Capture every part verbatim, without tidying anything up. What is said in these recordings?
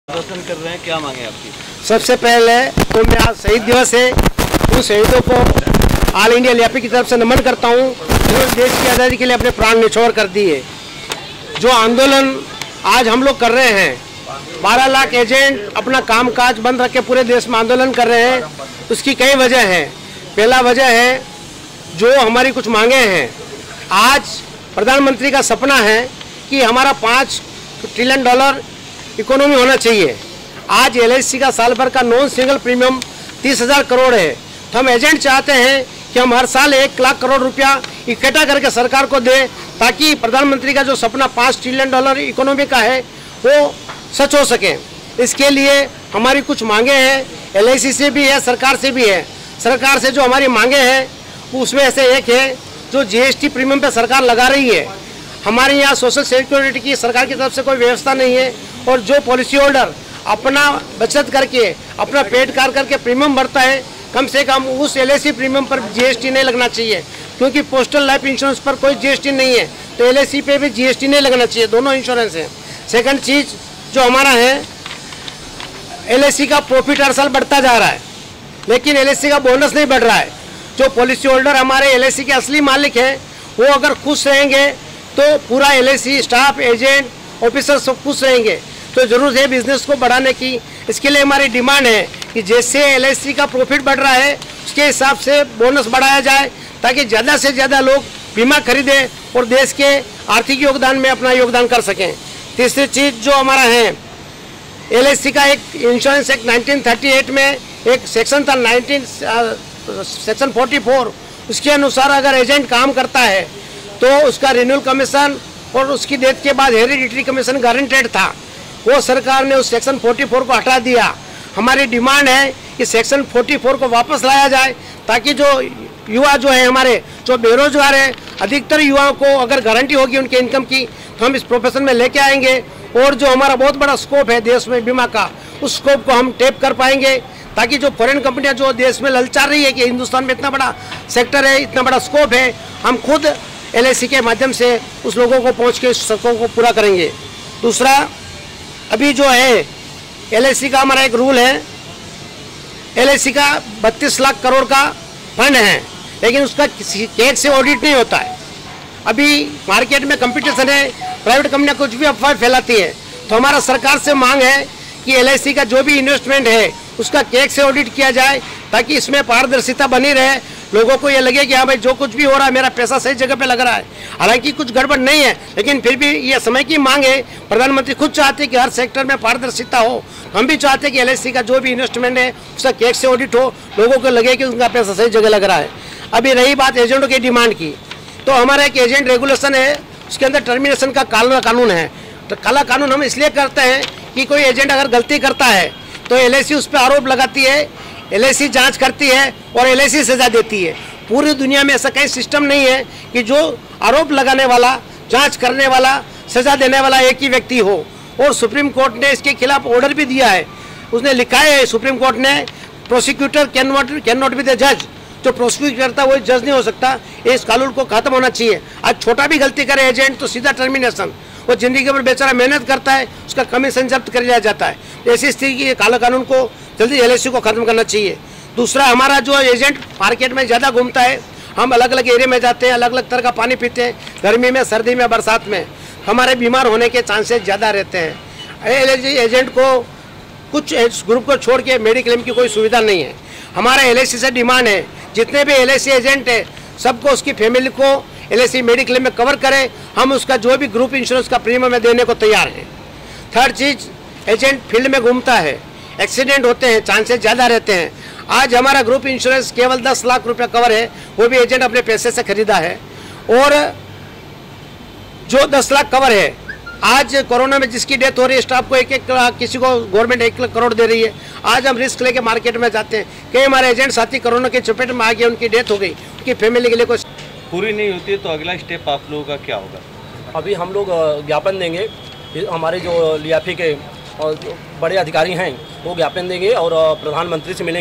प्रदर्शन कर रहे हैं, क्या मांगे आपकी? सबसे पहले तो मैं आज शहीद दिवस है, उन शहीदों को ऑल इंडिया लियापी की तरफ से नमन करता हूँ जिन्होंने देश की आज़ादी के लिए अपने प्राण न्यौछावर कर दिए। जो आंदोलन आज हम लोग कर रहे हैं, बारह लाख एजेंट अपना कामकाज बंद रख के पूरे देश में आंदोलन कर रहे हैं, उसकी कई वजह हैं। पहला वजह है जो हमारी कुछ मांगे हैं। आज प्रधानमंत्री का सपना है कि हमारा पाँच ट्रिलियन डॉलर इकोनॉमी होना चाहिए। आज एल आई सी का साल भर का नॉन सिंगल प्रीमियम तीस हजार करोड़ है, तो हम एजेंट चाहते हैं कि हम हर साल एक लाख करोड़ रुपया इकट्ठा करके सरकार को दें, ताकि प्रधानमंत्री का जो सपना पाँच ट्रिलियन डॉलर इकोनॉमी का है वो सच हो सके। इसके लिए हमारी कुछ मांगे हैं, एल आई सी से भी है, सरकार से भी है। सरकार से जो हमारी मांगे हैं उसमें से एक है जो जी एस टी प्रीमियम पे सरकार लगा रही है। हमारे यहाँ सोशल सिक्योरिटी की सरकार की तरफ से कोई व्यवस्था नहीं है, और जो पॉलिसी होल्डर अपना बचत करके अपना पेड कार करके प्रीमियम भरता है, कम से कम उस एल आई सी प्रीमियम पर जी एस टी नहीं लगना चाहिए, क्योंकि पोस्टल लाइफ इंश्योरेंस पर कोई जी एस टी नहीं है, तो एल आई सी पे भी जी एस टी नहीं लगना चाहिए। दोनों इंश्योरेंस है। सेकंड चीज़ जो हमारा है, एल आई सी का प्रॉफिट हर साल बढ़ता जा रहा है, लेकिन एल आई सी का बोनस नहीं बढ़ रहा है। जो पॉलिसी होल्डर हमारे एल आई सी के असली मालिक हैं, वो अगर खुश रहेंगे तो पूरा L I C staff, agent, officer सब खुश रहेंगे। तो जरूरत है बिजनेस को बढ़ाने की। इसके लिए हमारी डिमांड है कि जैसे एल आई सी का प्रॉफिट बढ़ रहा है, उसके हिसाब से बोनस बढ़ाया जाए, ताकि ज़्यादा से ज़्यादा लोग बीमा खरीदें और देश के आर्थिक योगदान में अपना योगदान कर सकें। तीसरी चीज़ जो हमारा है, एल आई सी का एक insurance act nineteen thirty eight में एक सेक्शन था, नाइनटीन सेक्शन फोर्टी फोर, उसके अनुसार अगर एजेंट काम करता है तो उसका रिन्यूअल कमीशन और उसकी डेथ के बाद हेरिडिटरी कमीशन गारंटेड था। वो सरकार ने उस सेक्शन फोर्टी फोर को हटा दिया। हमारी डिमांड है कि सेक्शन फोर्टी फोर को वापस लाया जाए, ताकि जो युवा जो है हमारे जो बेरोजगार है, अधिकतर युवाओं को अगर गारंटी होगी उनके इनकम की, तो हम इस प्रोफेशन में लेके आएंगे, और जो हमारा बहुत बड़ा स्कोप है देश में बीमा का, उस स्कोप को हम टैप कर पाएंगे, ताकि जो फॉरेन कंपनियां जो देश में ललचा रही है कि हिंदुस्तान में इतना बड़ा सेक्टर है, इतना बड़ा स्कोप है, हम खुद एल आई सी के माध्यम से उस लोगों को पहुंच के सबको को पूरा करेंगे। दूसरा, अभी जो है एल आई सी का हमारा एक रूल है, एल आई सी का बत्तीस लाख करोड़ का फंड है, लेकिन उसका किसी केक से ऑडिट नहीं होता है। अभी मार्केट में कंपटीशन है, प्राइवेट कंपनियां कुछ भी अफवाह फैलाती है, तो हमारा सरकार से मांग है कि एल आई सी का जो भी इन्वेस्टमेंट है उसका केक से ऑडिट किया जाए, ताकि इसमें पारदर्शिता बनी रहे, लोगों को ये लगे कि हाँ भाई जो कुछ भी हो रहा है मेरा पैसा सही जगह पे लग रहा है। हालांकि कुछ गड़बड़ नहीं है, लेकिन फिर भी ये समय की मांग है। प्रधानमंत्री खुद चाहते हैं कि हर सेक्टर में पारदर्शिता हो, हम भी चाहते हैं कि एल आई सी का जो भी इन्वेस्टमेंट है उसका केक से ऑडिट हो, लोगों को लगे कि उनका पैसा सही जगह लग रहा है। अभी रही बात एजेंटों की डिमांड की, तो हमारा एक एजेंट रेगुलेशन है, उसके अंदर टर्मिनेशन का काला कानून है। तो काला कानून हम इसलिए करते हैं कि कोई एजेंट अगर गलती करता है तो एल आई सी उस पर आरोप लगाती है, एल आई सी जांच करती है और एल आई सी सजा देती है। पूरी दुनिया में ऐसा कहीं सिस्टम नहीं है कि जो आरोप लगाने वाला, जांच करने वाला, सजा देने वाला एक ही व्यक्ति हो। और सुप्रीम कोर्ट ने इसके खिलाफ ऑर्डर भी दिया है। उसने लिखा है सुप्रीम कोर्ट ने, prosecutor cannot cannot be the जज। जो प्रोसिक्यूट करता है वो जज नहीं हो सकता। इस कानून को खत्म होना चाहिए। आज छोटा भी गलती करे एजेंट तो सीधा टर्मिनेशन। वो जिंदगी भर बेचारा मेहनत करता है, उसका कमीशन जब्त कर लिया जाता है। ऐसी स्थिति की काला कानून को जल्दी एल आई सी को खत्म करना चाहिए। दूसरा, हमारा जो एजेंट मार्केट में ज़्यादा घूमता है, हम अलग अलग एरिया में जाते हैं, अलग अलग तरह का पानी पीते हैं, गर्मी में, सर्दी में, बरसात में, हमारे बीमार होने के चांसेस ज़्यादा रहते हैं। एल आई सी एजेंट को कुछ ग्रुप को छोड़ के मेडिक्लेम की कोई सुविधा नहीं है। हमारा एल आई सी से डिमांड है जितने भी एल आई सी एजेंट है सबको उसकी फैमिली को एल आई सी मेडिक्लेम में कवर करें। हम उसका जो भी ग्रुप इंश्योरेंस का प्रीमियम देने को तैयार हैं। थर्ड चीज़, एजेंट फील्ड में घूमता है, एक्सीडेंट होते हैं, चांसेस ज़्यादा रहते हैं। आज हमारा ग्रुप इंश्योरेंस केवल दस लाख रुपया कवर है, वो भी एजेंट अपने पैसे से खरीदा है। और जो दस लाख कवर है, आज कोरोना में जिसकी डेथ हो रही है, स्टाफ को एक एक किसी को गवर्नमेंट एक लाख करोड़ दे रही है। आज हम रिस्क लेके मार्केट में जाते हैं, कई हमारे एजेंट साथी कोरोना की चपेट में आ गए, उनकी डेथ हो गई, उनकी फैमिली के लिए कोई पूरी नहीं होती है, तो अगला स्टेप आप लोगों का क्या होगा? अभी हम लोग ज्ञापन देंगे, हमारे जो लियाफी के और जो बड़े अधिकारी हैं वो ज्ञापन देंगे और प्रधानमंत्री से मिलेंगे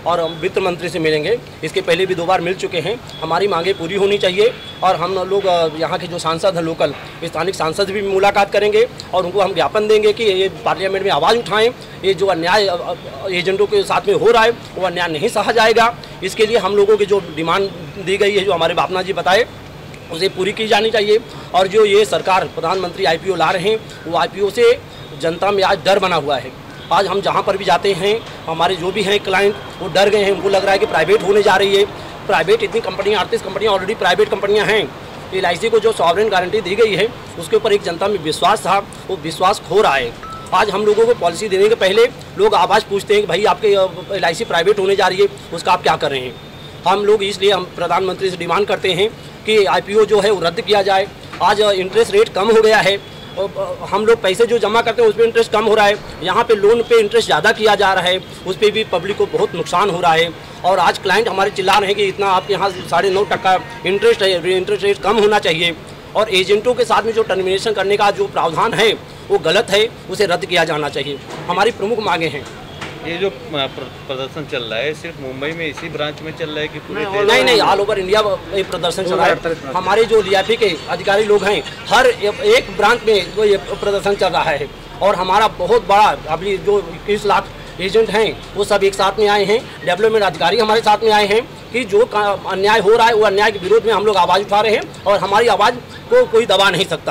और हम वित्त मंत्री से मिलेंगे। इसके पहले भी दो बार मिल चुके हैं। हमारी मांगे पूरी होनी चाहिए और हम लोग यहाँ के जो सांसद हैं, लोकल स्थानिक सांसद भी मुलाकात करेंगे और उनको हम ज्ञापन देंगे कि ये पार्लियामेंट में आवाज़ उठाएं। ये जो अन्याय एजेंटों के साथ में हो रहा है वो अन्याय नहीं सहा जाएगा। इसके लिए हम लोगों की जो डिमांड दी गई है, जो हमारे बापना जी बताए, उसे पूरी की जानी चाहिए। और जो ये सरकार प्रधानमंत्री आई पी ओ ला रहे हैं, वो आई पी ओ से जनता में आज डर बना हुआ है। आज हम जहाँ पर भी जाते हैं, हमारे जो भी हैं क्लाइंट, वो डर गए हैं। उनको लग रहा है कि प्राइवेट होने जा रही है। प्राइवेट इतनी कंपनियाँ, अड़तीस कंपनियाँ ऑलरेडी प्राइवेट कंपनियाँ हैं। एल आई सी को जो सॉवरेन गारंटी दी गई है, उसके ऊपर एक जनता में विश्वास था, वो विश्वास खो रहा है। आज हम लोगों को पॉलिसी देने के पहले लोग आवाज़ पूछते हैं कि भाई आपके एल आई सी प्राइवेट होने जा रही है, उसका आप क्या कर रहे हैं। हम लोग इसलिए हम प्रधानमंत्री से डिमांड करते हैं कि आई पी ओ जो है वो रद्द किया जाए। आज इंटरेस्ट रेट कम हो गया है, हम लोग पैसे जो जमा करते हैं उस पर इंटरेस्ट कम हो रहा है। यहाँ पे लोन पे इंटरेस्ट ज़्यादा किया जा रहा है, उस पर भी पब्लिक को बहुत नुकसान हो रहा है। और आज क्लाइंट हमारे चिल्ला रहे हैं कि इतना आपके यहाँ साढ़े नौ टका इंटरेस्ट है, इंटरेस्ट रेट कम होना चाहिए। और एजेंटों के साथ में जो टर्मिनेशन करने का जो प्रावधान है वो गलत है, उसे रद्द किया जाना चाहिए। हमारी प्रमुख मांगे हैं। ये जो प्रदर्शन चल रहा है सिर्फ मुंबई में इसी ब्रांच में चल रहा है कि पूरे देश? नहीं नहीं, ऑल ओवर इंडिया ये प्रदर्शन चल रहा है। हमारे जो डी आई पी के अधिकारी लोग हैं, हर एक ब्रांच में वो ये प्रदर्शन चल रहा है। और हमारा बहुत बड़ा अभी जो इक्कीस लाख एजेंट हैं वो सब एक साथ में आए हैं। डेवलपमेंट अधिकारी हमारे साथ में आए हैं कि जो अन्याय हो रहा है वो अन्याय के विरोध में हम लोग आवाज़ उठा रहे हैं और हमारी आवाज़ को कोई दबा नहीं सकता।